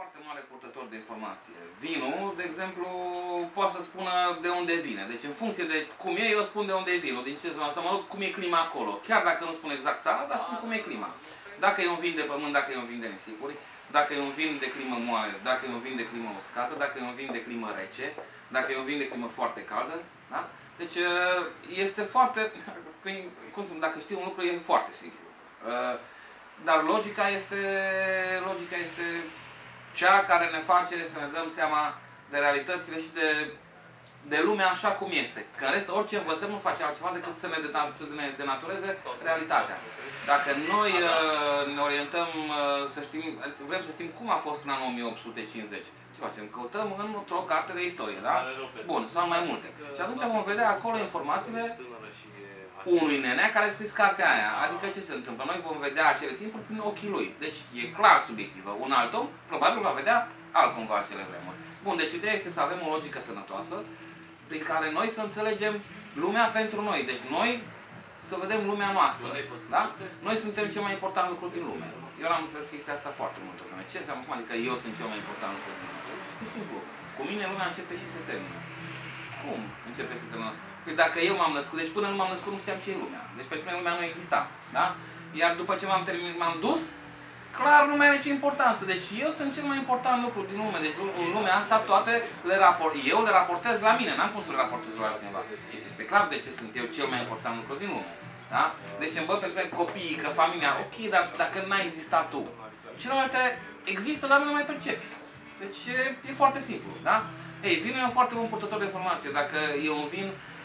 foarte mare purtător de informație. Vinul, de exemplu, poate să spună de unde vine. Deci în funcție de cum e, eu spun de unde e vinul, din ce zonă, să mă rog, cum e clima acolo. Chiar dacă nu spun exact țara, dar spun cum e clima. Dacă e un vin de pământ, dacă e un vin de nisipuri, dacă e un vin de climă moale, dacă e un vin de climă uscată, dacă e un vin de climă rece, dacă e un vin de climă foarte caldă, da? Deci este foarte, cum să spun, dacă știi un lucru, e foarte simplu. Dar logica este cea care ne face să ne dăm seama de realitățile și de lumea așa cum este. Că în rest, orice învățăm nu face altceva decât să ne denatureze realitatea. Dacă noi ne orientăm, vrem să știm cum a fost în anul 1850, ce facem? Căutăm într-o carte de istorie, da? Bun, sau mai multe. Și atunci vom vedea acolo informațiile unui nenea care a scris cartea aia. Adică ce se întâmplă? Noi vom vedea acele timpuri prin ochii lui. Deci e clar subiectivă. Un alt om probabil va vedea altcumva acele vremuri. Bun, deci ideea este să avem o logică sănătoasă prin care noi să înțelegem lumea pentru noi. Deci noi să vedem lumea noastră. Da? Noi suntem cel mai important lucru din lume. Eu am înțeles chestia asta foarte multă vreme. Ce înseamnă acum? Adică eu sunt cel mai important lucru din lume. E simplu. Cu mine lumea începe și se termină. Cum începe să se termină? Păi dacă eu m-am născut, deci până nu m-am născut nu știam ce e lumea. Deci pentru mine lumea nu exista. Da? Iar după ce m-am dus, clar nu mai are nicio importanță. Deci eu sunt cel mai important lucru din lume. Deci în lumea asta toate eu le raportez la mine. N-am cum să le raportez la altcineva. Deci este clar de ce sunt eu cel mai important lucru din lume. Da? Deci îmi văd pentru copiii, că familia, ok, dar dacă n-ai existat tu. Celelalte există, dar nu le mai percepi. Deci e foarte simplu. Da? Ei, vinul e un foarte bun purtător de informație. Dacă e un vin,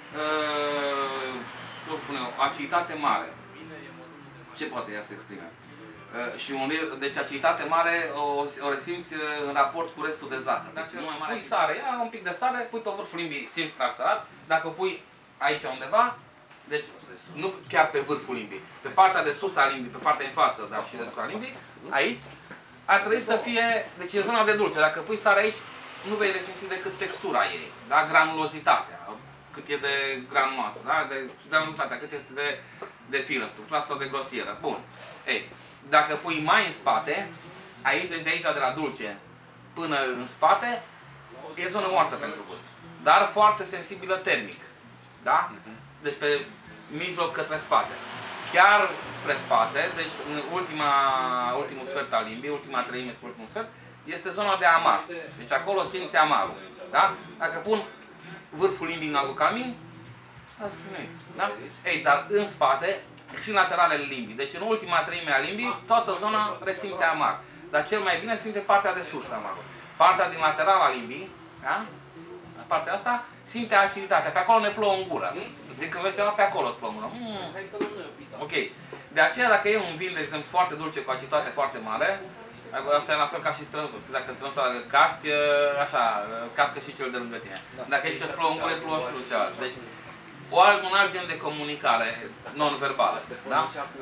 cum spune eu, aciditate mare. Ce poate ea să exprime? Deci aciditate mare o resimți în raport cu restul de zahăr. Dacă pui sare, ia un pic de sare, pui pe vârful limbii, simți clar sărat. Dacă pui aici undeva, deci nu chiar pe vârful limbii, pe partea de sus a limbii, pe partea în față, dar și de sus a limbii, aici, ar trebui să fie, deci e zona de dulce. Dacă pui sare aici, nu vei resimți decât textura ei, da? Granulozitatea, cât e de granuloasă, da? De granulozitatea, cât este de fină, structura asta de grosieră. Bun. Ei, dacă pui mai în spate, aici, deci de aici de la dulce până în spate, e zonă moartă pentru gust. Dar foarte sensibilă termic. Da? Deci pe mijloc către spate. Chiar spre spate, deci în ultimul sfert al limbii, ultima treime spre ultimul sfert, este zona de amar. Deci acolo simți amarul. Da? Dacă pun vârful limbii în albucamin, da? Ei, dar în spate și în lateralele limbii. Deci în ultima treime a limbii, toată zona resimte amar. Dar cel mai bine simte partea de sus amarul. Partea din laterala limbii, da? Partea asta, simte aciditatea. Pe acolo ne plouă în gură. De când vezi ceva, pe acolo îți plouă în gură. Ok. De aceea, dacă e un vin, de exemplu, foarte dulce, cu aciditate foarte mare, asta e la fel ca și strănutul. Dacă strănutul cască, așa, cască și cel de lângă tine. Dacă ești că îți plouă în gură, plouă și lui cealaltă. Deci, un alt gen de comunicare non-verbală. Da?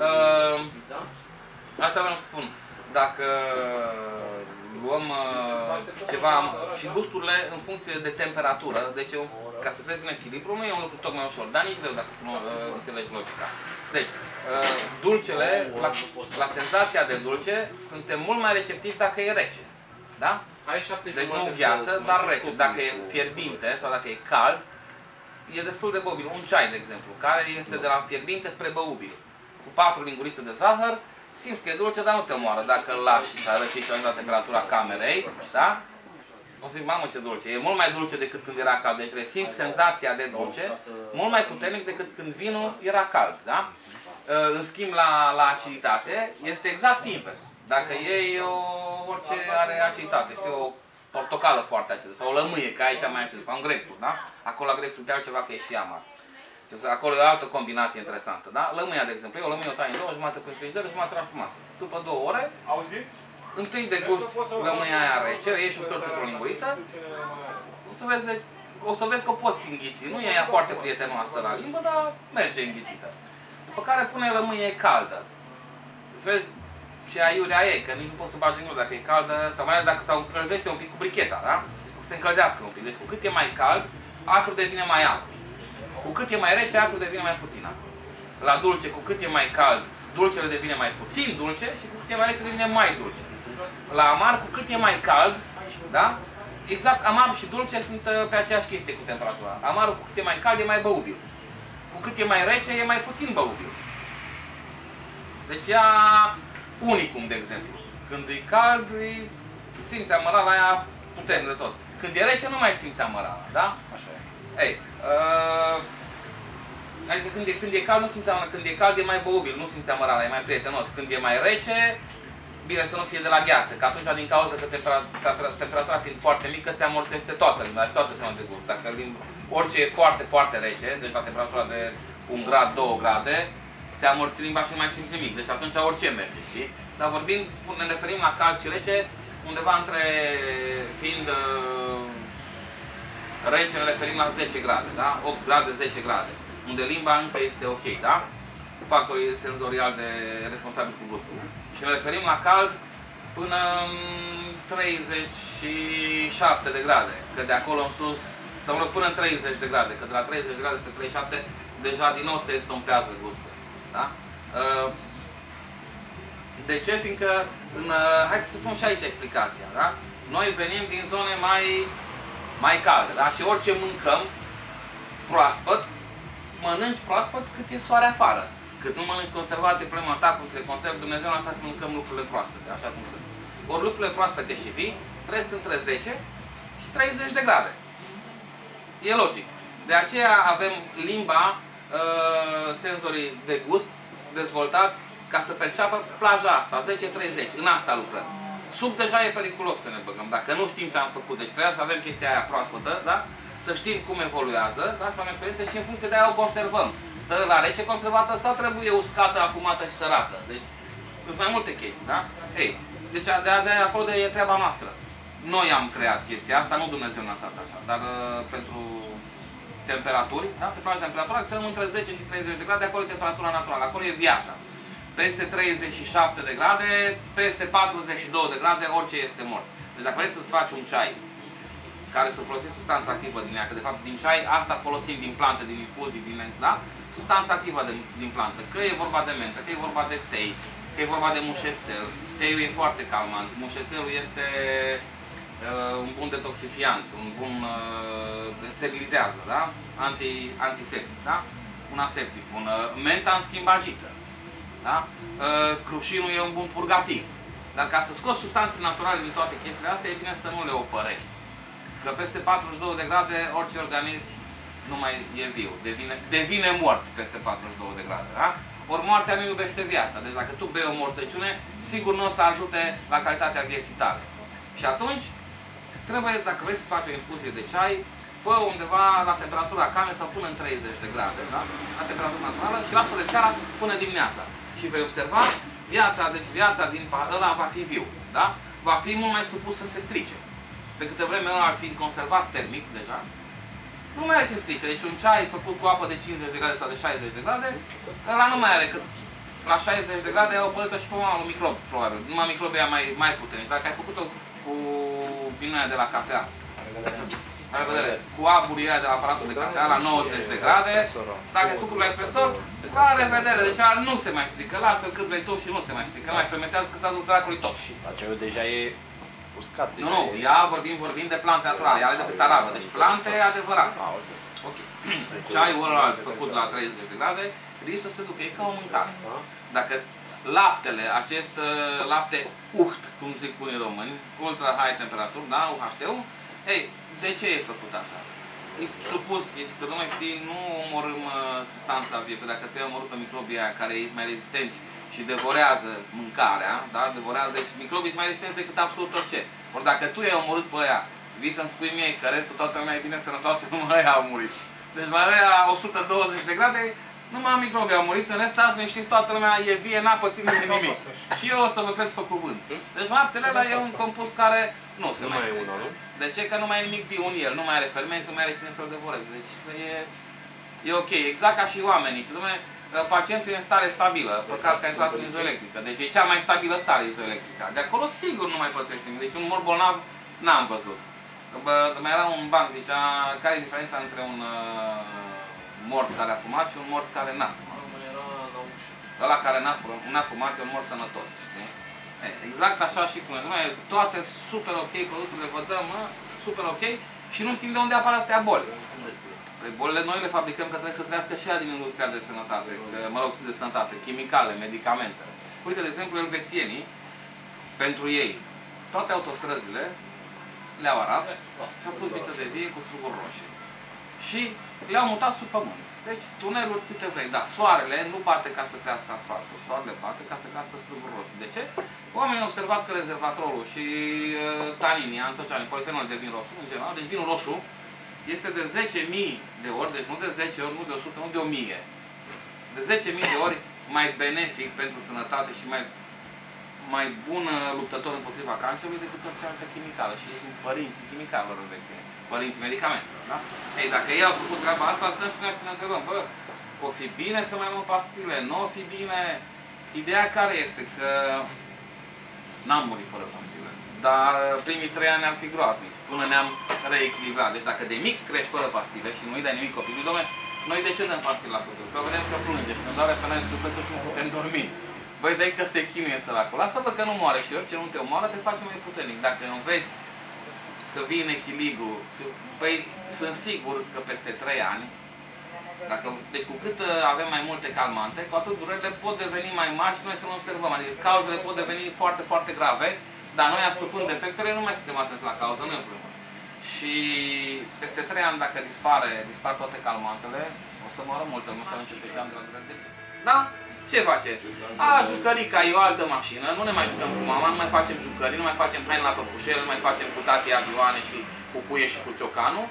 Asta vreau să spun. Dacă luăm ceva și gusturile în funcție de temperatură, deci ca să crezi în echilibru, nu e un lucru tocmai ușor, dar nici greu dacă nu înțelegi logica. Deci, dulcele, la senzația de dulce, suntem mult mai receptivi dacă e rece. Da? Deci nu gheață, dar rece. Dacă e fierbinte sau dacă e cald, e destul de băubil. Un ceai, de exemplu, care este de la fierbinte spre băubil. Cu 4 lingurițe de zahăr, simți că e dulce, dar nu te omoară. Dacă îl lași să răcești la temperatura camerei, da? O să zic, mamă ce dulce. E mult mai dulce decât când era cald. Deci resimți senzația de dulce mult mai puternic decât când vinul era cald. Da? În schimb, la aciditate, este exact invers. Dacă iei orice are aciditate, știu, o portocală foarte acidă, sau o lămâie, că aici mai acidă, sau un grapefruit, da? Acolo la grapefruit e altceva, că e și amar. Deci acolo e o altă combinație interesantă, da? Lămâia, de exemplu, o lămâie o tai în două, jumătate prin frigider, jumătate la masă. După 2 ore, întâi de gust lămâia aia rece, ieși un stort într-o linguriță, o să vezi că o poți înghiți. Nu e ea foarte prietenoasă la limbă, dar merge înghițită. După care pune lămâie caldă. Să vezi ce aiurea e, că nici nu poți să bagi în gură dacă e caldă, sau mai ales dacă se încălzește un pic cu bricheta, da? Să se încălzească un pic. Deci cu cât e mai cald, acrul devine mai apru. Cu cât e mai rece, acrul devine mai puțin apru. La dulce, cu cât e mai cald, dulcele devine mai puțin dulce și cu cât e mai rece devine mai dulce. La amar, cu cât e mai cald, da? Exact, amarul și dulce sunt pe aceeași chestie cu temperatura. Amarul, cu cât e mai cald, e mai băubil. Cu cât e mai rece, e mai puțin băubil. Deci ia unicum, de exemplu. Când e cald, simți amărala aia puternic de tot. Când e rece, nu mai simți amărala, da? Așa e. Ei, adică când e cald, nu simți amărala. Când e cald, e mai băubil, nu simți amărala, e mai prietenos. Când e mai rece, bine să nu fie de la gheață, că atunci din cauza că temperatura fiind foarte mică, ți amorțește toată limba și toată seama de gust. Dacă orice e foarte, foarte rece, deci la temperatura de 1 grad, 2 grade, ți amorți limba și nu mai simți nimic. Deci atunci orice merge, știi? Dar vorbind, ne referim la cald și rece, undeva între, fiind rece, ne referim la 10 grade, da? 8 grade, 10 grade, unde limba încă este ok, da? Factorul senzorial responsabil cu gustul. Și ne referim la cald până 37 de grade, că de acolo în sus, sau mă rog, până în 30 de grade, că de la 30 de grade spre 37 deja din nou se estompează gustul. Da? De ce? Fiindcă, hai să spun și aici explicația, da? Noi venim din zone mai calde, da? Și orice mâncăm proaspăt, mănânci proaspăt cât e soare afară. Cât nu mănânci conservate, problema ta, cum se le conservă, Dumnezeu a lăsat să mâncăm lucrurile proaspete, așa cum sunt. Ori lucrurile proaspete și vii trăiesc între 10 și 30 de grade. E logic. De aceea avem limba, senzorii de gust dezvoltați ca să perceapă plaja asta, 10-30, în asta lucrăm. Sub deja e periculos să ne băgăm, dacă nu știm ce am făcut, deci trebuie să avem chestia aia proaspătă, da? Să știm cum evoluează, da? Să avem experiență și în funcție de aia o conservăm. Stă la rece conservată sau trebuie uscată, afumată și sărată. Deci, sunt mai multe chestii, da? Ei, deci de acolo e treaba noastră. Noi am creat chestia asta, nu Dumnezeu ne-a lăsat așa, dar pentru temperaturi, da? Pentru temperatura, acționăm între 10 și 30 de grade, acolo e temperatura naturală, acolo e viața. Peste 37 de grade, peste 42 de grade, orice este mort. Deci dacă vrei să-ți faci un ceai care să folosești substanța activă din ea, că de fapt din ceai asta folosim din plante, din infuzii, din, da? Substanța activă din plantă, că e vorba de mentă, că e vorba de tei, că e vorba de mușețel. Teiul e foarte calmant, mușețelul este un bun detoxifiant, un bun sterilizează, da? Antiseptic, da? Un aseptic, menta în schimb agită, da? Crușinul e un bun purgativ. Dar ca să scoți substanțe naturale din toate chestiile astea, e bine să nu le opărești. Că peste 42 de grade, orice organism nu mai e viu, devine mort peste 42 de grade, da? Ori moartea nu iubește viața, deci dacă tu bei o mortăciune, sigur nu o să ajute la calitatea vieții tale. Și atunci, trebuie, dacă vrei să faci o infuzie de ceai, fă undeva la temperatura came sau până în 30 de grade, da? La temperatura naturală și lasă-o de seara până dimineața. Și vei observa, viața din ăla va fi viu, da? Va fi mult mai supus să se strice. Pe câte vreme ăla ar fi conservat termic deja, nu mai are ce strice. Deci un ceai făcut cu apă de 50 de grade sau de 60 de grade, ăla nu mai are, că la 60 de grade au părut și pe un microb, probabil. Numai microbii aia mai puternici. Dacă ai făcut-o cu binuia de la cafea, la revedere, cu aburia de la aparatul de cafea la 90 de grade, dacă ai făcut la espresor, la revedere. Deci ăla nu se mai strică. Lasă-l cât vrei tu și nu se mai strică. Nu mai fermentează că s-a dus dracului tot. Acelul deja e uscat. Nu, ea vorbim de plante naturale, ea are de pe tarabă, deci plante adevărate. Ok. Ceaiul ăla făcut la 30 de grade, riscă să se ducă, e ca o mâncare. Dacă laptele, acest lapte uht, cum zic unii români, ultra high temperatură, da, UHT-ul, ei, de ce e făcut așa? E supus, este că, domnule, știi, nu omorâm substanța vie, că dacă tu ai omorât pe microbii aia care ești mai rezistenți și devorează mâncarea, da? Devorează, deci microbii sunt mai rezistenți decât absolut orice. Ori dacă tu i-ai omorât pe aia, vii să-mi spui mie că restul toată lumea e bine sănătoasă, numai aia au murit. Deci la aia 120 de grade, numai microbii au murit, în rest azi ne știți, toată lumea e vie, n-a pățit nimic. Și eu o să vă cred pe cuvânt. Deci laptele ăla e un compus care nu se mai strică. De ce? Că nu mai e nimic viu în el, nu mai are fermenți, nu mai are cine să-l devoreze. Deci e ok, exact ca și oamenii. Pacientul e în stare stabilă, păcat că a intrat în izoelectrică. Deci e cea mai stabilă stare izoelectrică. De acolo sigur nu mai pățește nimic. Deci un mort bolnav n-am văzut. Mai era un banc, zicea, care e diferența între un mort care a fumat și un mort care n-a fumat. Ăla care n-a fumat e un mort sănătos. Exact așa și cum noi toate super ok, produsele vă dăm, super ok și nu știm de unde apar atâtea boli. Păi bolile noi le fabricăm că trebuie să trăiască și ea din industria de sănătate, mă rog, de sănătate, chimicale, medicamente. Uite, de exemplu, elvețienii, pentru ei, toate autostrăzile le-au arat și au pus viță de vie cu struguri roșii. Și le-au mutat sub pământ. Deci tuneluri câte vrei, dar soarele nu bate ca să crească asfaltul, soarele bate ca să crească struguri roșii. De ce? Oamenii au observat că rezervatorul și taninii, antocianii, polifenol de vin roșu, în general, deci vinul roșu este de 10.000 de ori, deci nu de 10 ori, nu de 100, nu de 1000. De 10.000 de ori mai benefic pentru sănătate și mai bun luptător împotriva cancerului decât orice altă chimicală. Și sunt părinții chimicalelor în vecine, părinții medicamentelor. Da? Ei, dacă ei au făcut treaba asta, stăm și noi să ne întrebăm, bă, o fi bine să mai luăm pastile, nu o fi bine. Ideea care este că n-am murit fără pastile, dar primii 3 ani ar fi groaznici, până ne-am reechilibrat. Deci dacă de mic crești fără pastile și nu-i dai nimic copilului, dom'le, noi de ce dăm pastile la copil? Că vedem că plânge și ne doare pe noi sufletul și nu putem dormi. Băi, dai că se chinuie săracul. Lasă-vă că nu moare și orice nu te omoară, te face mai puternic. Dacă înveți să vii în echilibru, băi, sunt sigur că peste 3 ani, deci cu cât avem mai multe calmante, cu atât durerile pot deveni mai mari și noi să nu observăm. Adică cauzele pot deveni foarte, foarte grave, dar noi, ascultând defectele, nu mai suntem atenți la cauză, nu e problemă. Și peste 3 ani, dacă dispar toate calmantele, o să moară multă lume, să începe geam de la grădini. Da? Ce face? Jucărica e o altă mașină, nu ne mai jucăm cu mama, nu mai facem jucării, nu mai facem haine la păpușel, nu mai facem cu tati avioane și cu cuie și cu ciocanul.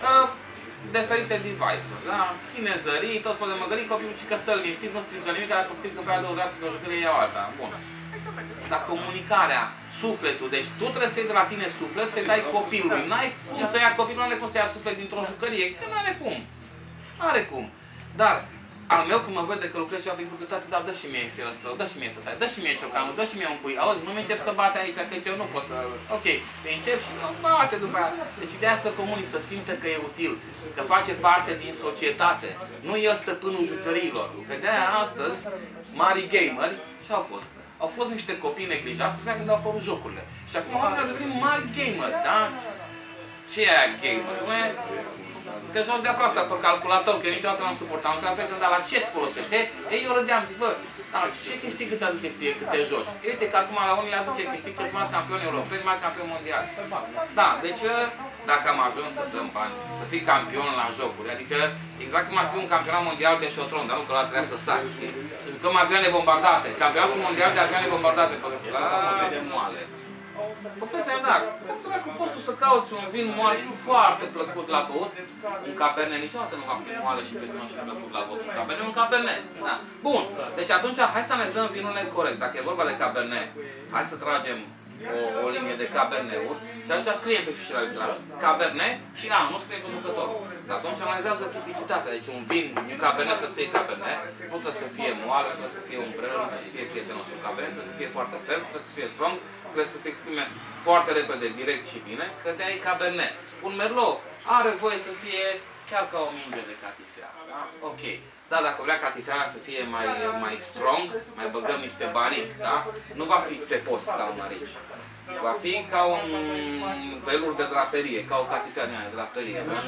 Diferite device-uri, da? Chinezării, tot felul de măgării, copilul cică stă liniștit, nu strică nimic, dacă strică prea de o jucărie iau alta. Bun. Dar comunicarea, sufletul, deci tu trebuie să iei de la tine suflet, să-i dai copilului. N-ai cum să ia copilul, nu are cum să ia suflet dintr-o jucărie, că n-are cum. N-are cum. Dar al meu, când mă vede că lucrez ceva prin tati, dar dă și mie filăstrău, dă și mie să tai, dă și mie ciocanul, dă și mie un cui. Auzi, nu mi-încep să bate aici, că eu nu pot să... Ok, te încep și nu bate după aia. Deci ideea să comunici, să simtă că e util, că face parte din societate. Nu el stăpânul jucăriilor. Că de-aia astăzi, mari gameri, ce-au fost? Au fost niște copii neglijați până când au apărut jocurile. Și acum oamenii au devenit mari gameri, da? Ce e aia gamer? Că joc de aproape pe calculator, că niciodată n-am suportat. Am întrebat când la ce îți folosește? Ei, eu râdeam, zic, bă, dar ce câștig îți aduce ție cât te joci? Uite că acum la unii le aduce câștig că-s mari campioni europeni, mari campioni mondiali. Da, deci dacă am ajuns să dăm bani, să fii campion la jocuri, adică exact cum ar fi un campionat mondial de șotron, dar nu că ăla trebuia să sari, știi? Jucăm avioane bombardate, campionatul mondial de avioane bombardate, de moale. Complet, da. Dacă poți tu să cauți un vin moale și foarte plăcut la băut, un cabernet niciodată nu va fi moale și presionat și plăcut la băut. Un cabernet e un cabernet. Da. Bun. Deci atunci hai să analizăm vinurile corect. Dacă e vorba de cabernet, hai să tragem o linie de cabernet-uri și atunci scriem pe fișierul litraș cabernet și nu scrie producătorul. Dar atunci analizează tipicitatea. Deci un vin, un cabernet trebuie să fie cabernet, nu trebuie să fie moale, nu trebuie să fie umbrelă, nu trebuie să fie prietenos. Un cabernet trebuie să fie foarte ferm, trebuie să fie strong, trebuie să se exprime foarte repede, direct și bine, că de-aia e cabernet. Un merlot are voie să fie chiar ca o minge de catifea. Da? Ok. Da, dacă vrea catifeala să fie mai strong, mai băgăm niște baric, da? Nu va fi țepos ca un arici. Va fi ca un felul de draperie, ca o catifea de draperie. Da?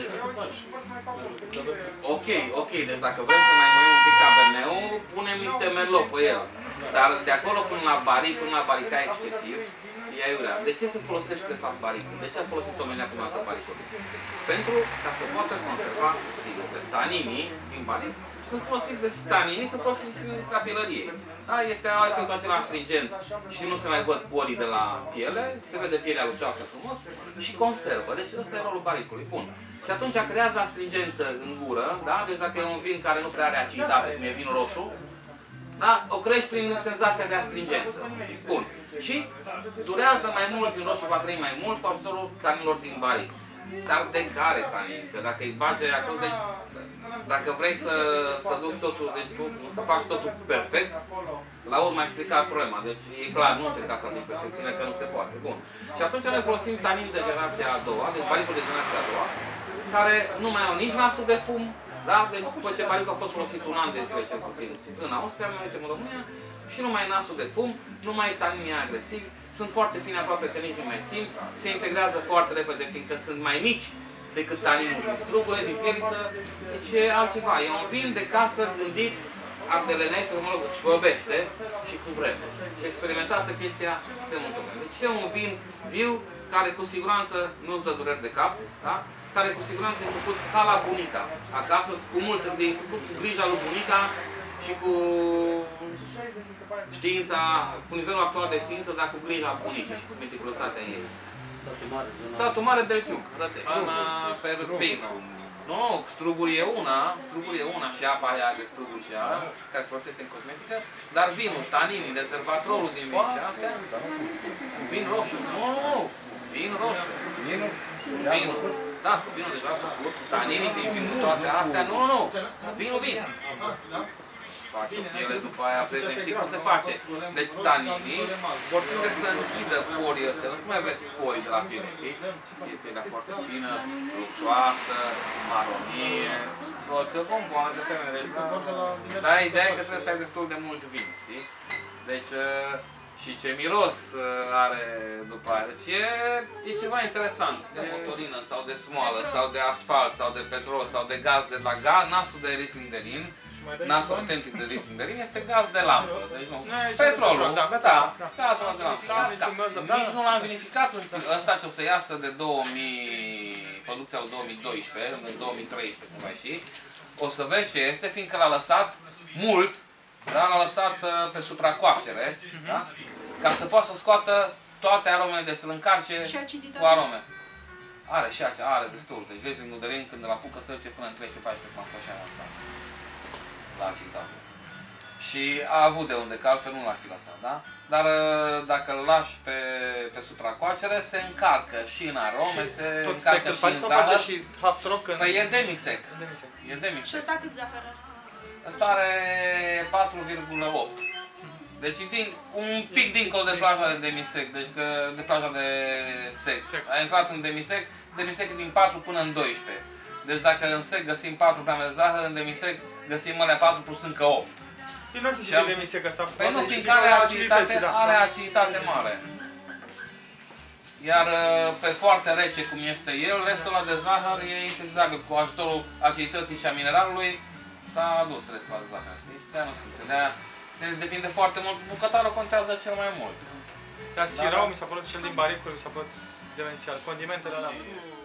Ok, deci dacă vrem să mai mărim un pic cabernet-ul, punem niște merlot pe el. Dar de acolo până la barica excesiv, e aiurea. De ce se folosește de fapt baricul? De ce a folosit omenia prima dată baricul? Pentru ca să poată conserva vinurile. Taninii din baric sunt folosiți de taninii, sunt folosiți în industria pielăriei. Da, este efectul acela astringent și nu se mai văd bolii de la piele, se vede pielea lucioasă frumos și conservă. Deci ăsta e rolul baricului. Bun. Și atunci creează astringență în gură, da? Deci dacă e un vin care nu prea are aciditate, cum e vinul roșu, da? O crești prin senzația de astringență. Bun. Și durează mai mult, vin roșu va trăi mai mult cu ajutorul taninilor din baric. Dar de care tanin? Că dacă îi bagi acolo, deci dacă vrei să duci totul, deci să faci totul perfect, la urmă mai explicat problema. Deci e clar, nu încerca să aduci perfecțiune, că nu se poate. Bun. Și atunci noi folosim tanin de generația a doua, deci baricul de generația a doua, care nu mai au nici nasul de fum, Da? Deci după ce baricul a fost folosit un an de zile cel puțin în Austria, noi mergem în România și nu mai nasul de fum, nu mai taninii agresivi, sunt foarte fine aproape că nici nu mai simți, se integrează foarte repede fiindcă sunt mai mici decât taninul din strugure, din pieliță, deci e altceva. E un vin de casă gândit ardelenește, mă rog, și vorbește și cu vreme. Și experimentată chestia de multă vreme. Deci e un vin viu care cu siguranță nu-ți dă dureri de cap, da? Care cu siguranță e făcut ca la bunica, acasă, cu mult, e făcut cu grija lui bunica și cu știința, cu nivelul actual de știință, dar cu grija bunicii și cu meticulositatea ei. Satul Mare del Piuc, Ana per vino. Nu, struguri e una și apa aia de struguri și aia, care se folosește în cosmetică, dar vinul, taninii, rezervatorul din vin și astea, vin roșu. Nu, vin roșu. Vinul. Da, cu vinul deja făcut, taninii din vin, toate astea, nu, vinul. Face o piele după aia, prieteni, știi cum se face? Deci taninii vor tinde să închidă porii ăstea, nu să mai aveți porii de la piele, știi? Și fie pielea foarte fină, lucioasă, maronie, se compoane de asemenea. Dar ideea e că trebuie să ai destul de mult vin, știi? Deci, și ce miros are după aia. Deci e ceva interesant, de motorină sau de smoală, sau de asfalt, sau de petrol, sau de gaz de la gaz, nasul de Riesling de Rin. Nasul autentic de Riesling de Rin este gaz de lampă, deci nu. Petrolul, da, gazul de lampă. Nici nu l-am vinificat, ăsta ce o să iasă de 2000, producția lui 2012, în 2013 cum va ieși, o să vezi ce este, fiindcă l-a lăsat mult, da? L-a lăsat pe supracoacere, da? Ca să poată să scoată toate aromele, de să-l încarce cu arome. Are și aceea, are destul. Deci Riesling de Rin când îl apucă să duce până în 13-14 cum a fost și anul ăsta. La aciditate. Și a avut de unde, că altfel nu l-ar fi lăsat, da? Dar dacă îl lași pe supracoacere, se încarcă și în arome, se încarcă și în zahăr. Păi e demisec. Și ăsta cât zahăr are? Ăsta are 4,8. Deci un pic dincolo de plaja de demisec, deci de plaja de sec. A intrat în demisec, demisec e din 4 până în 12. Deci dacă în sec găsim 4 grame de zahăr, în demisec găsim alea 4 plus încă 8. Și nu știu de demisec ăsta. Păi nu, fiindcă are aciditate mare. Iar pe foarte rece cum este el, restul ăla de zahăr e insensibil. Cu ajutorul acidității și a mineralului s-a adus restul de zahăr, știi? Și de-aia nu sunt. De-aia depinde foarte mult. Bucătarul contează cel mai mult. Dar sirau mi s-a părut cel din baricul, mi s-a părut demențial. Condimentele alea.